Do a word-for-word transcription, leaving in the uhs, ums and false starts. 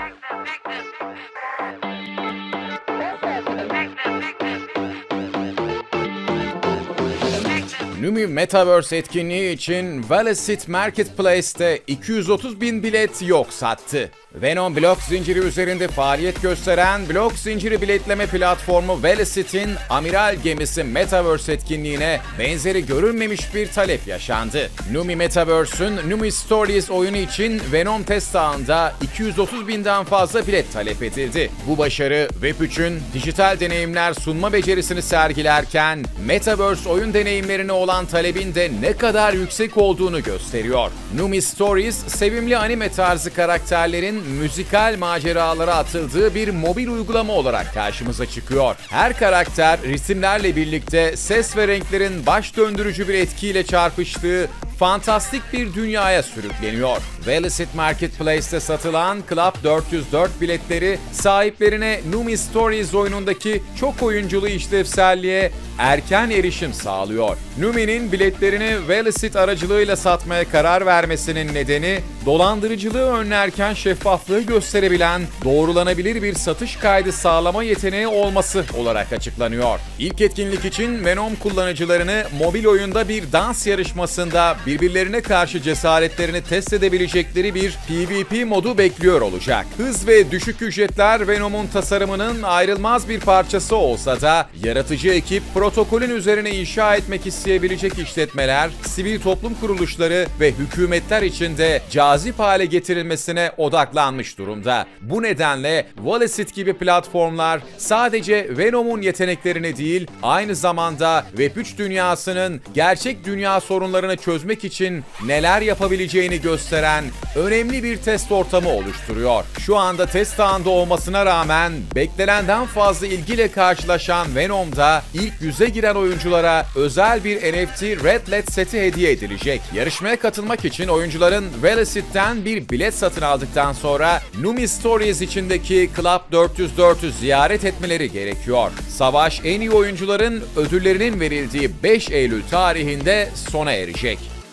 Numi Metaverse etkinliği için Velocity Marketplace'te iki yüz otuz bin bilet yok sattı. Venom blok zinciri üzerinde faaliyet gösteren blok zinciri biletleme platformu Velocity'nin amiral gemisi Metaverse etkinliğine benzeri görülmemiş bir talep yaşandı. Numi Metaverse'ün Numi Stories oyunu için Venom test ağında iki yüz otuz binden fazla bilet talep edildi. Bu başarı Web üçün dijital deneyimler sunma becerisini sergilerken Metaverse oyun deneyimlerine olan talebin de ne kadar yüksek olduğunu gösteriyor. Numi Stories, sevimli anime tarzı karakterlerin müzikal maceralara atıldığı bir mobil uygulama olarak karşımıza çıkıyor. Her karakter ritimlerle birlikte ses ve renklerin baş döndürücü bir etkiyle çarpıştığı fantastik bir dünyaya sürükleniyor. Velocity Marketplace'te satılan Club dört yüz dört biletleri sahiplerine Numi Stories oyunundaki çok oyunculu işlevselliğe erken erişim sağlıyor. Numi'nin biletlerini Velocity aracılığıyla satmaya karar vermesinin nedeni dolandırıcılığı önlerken şeffaflığı gösterebilen, doğrulanabilir bir satış kaydı sağlama yeteneği olması olarak açıklanıyor. İlk etkinlik için Venom kullanıcılarını mobil oyunda bir dans yarışmasında birbirlerine karşı cesaretlerini test edebilecekleri bir PvP modu bekliyor olacak. Hız ve düşük ücretler Venom'un tasarımının ayrılmaz bir parçası olsa da yaratıcı ekip protokolün üzerine inşa etmek isteyebilecek işletmeler, sivil toplum kuruluşları ve hükümetler için de cazip hale getirilmesine odaklanmış durumda. Bu nedenle Velocity gibi platformlar sadece Venom'un yeteneklerini değil, aynı zamanda Web üç dünyasının gerçek dünya sorunlarını çözmek için neler yapabileceğini gösteren önemli bir test ortamı oluşturuyor. Şu anda test ağında olmasına rağmen beklenenden fazla ilgiyle karşılaşan Venom'da ilk yüze giren oyunculara özel bir N F T Red L E D seti hediye edilecek. Yarışmaya katılmak için oyuncuların Velocity'den bir bilet satın aldıktan sonra Numi Stories içindeki Club dört yüz dört'ü ziyaret etmeleri gerekiyor. Savaş en iyi oyuncuların ödüllerinin verildiği beş Eylül tarihinde sona erecek.